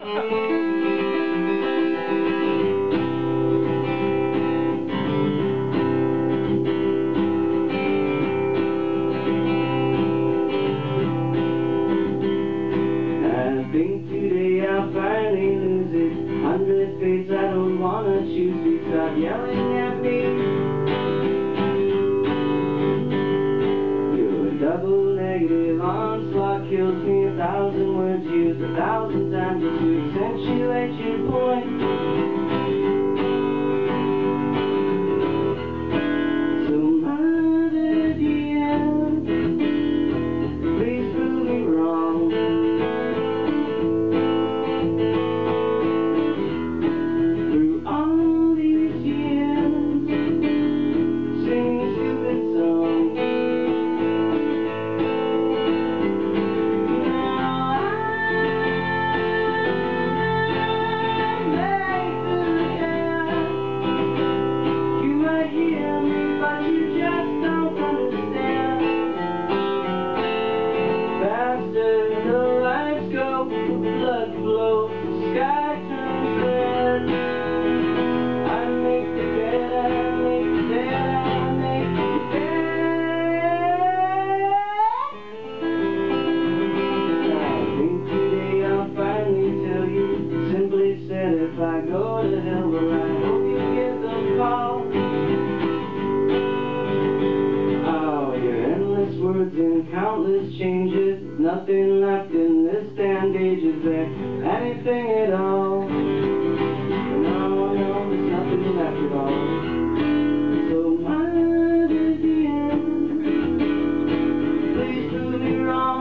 think today I'll finally lose it. 100 fates I don't wanna choose. Please stop yelling at me. Your double negative onslaught kills me. 1,000 words used 1,000 times just to accentuate your point. So mother dear, please prove me wrong. If I go to hell, well, I hope you get the call. Oh, your endless words and countless changes. Nothing left in this damned age. Is there anything at all? No, there's nothing left at all. So my dear, please prove me wrong.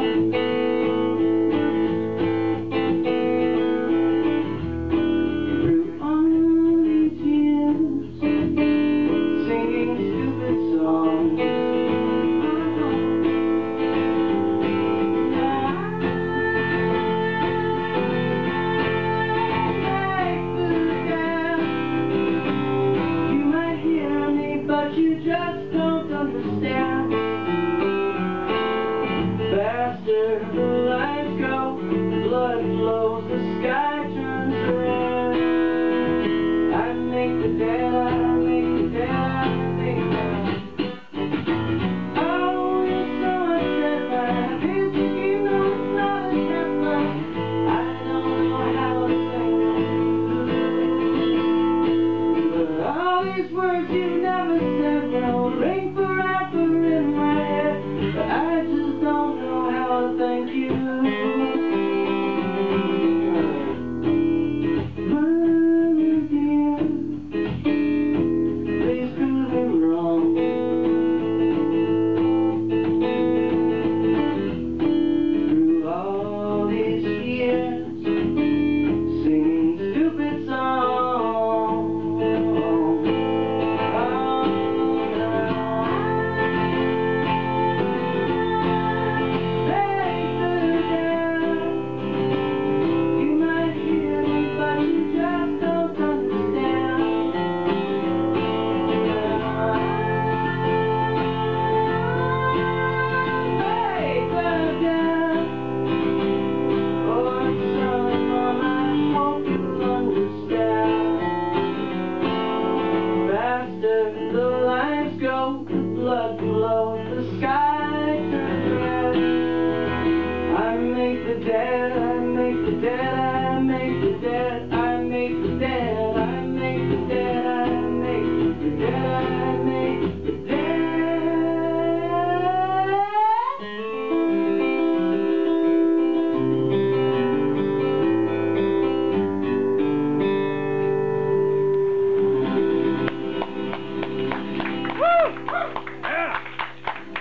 You just don't understand. Faster the lights go, blood flows, the sky turns red. I make the dead, I make the dead, I make the dead. Oh, you're so upset, my happiness, you know it's not a temper. I don't know how to sing, but all these words you never said will ring forever in my head, but I just don't know how to thank you. Mother dear, please prove me wrong. Through all these years, singing stupid songs. The lights go, the blood flows, the sky turns red. I make the dead, I make the dead, I make the dead, I make the dead, I make the dead, I make the dead, I make the dead.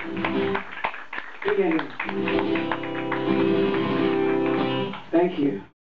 Thank you.